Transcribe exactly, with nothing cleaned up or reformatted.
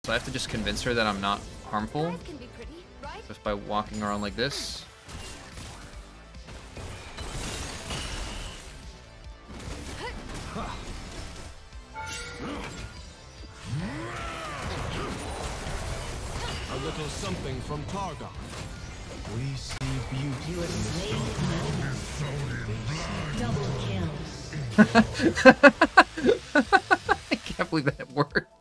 So I have to just convince her that I'm not harmful. Life can be pretty, right? Just by walking around like this. A little something from Targon. We see beauty. You have slain an enemy. Double kill. I can't believe that worked.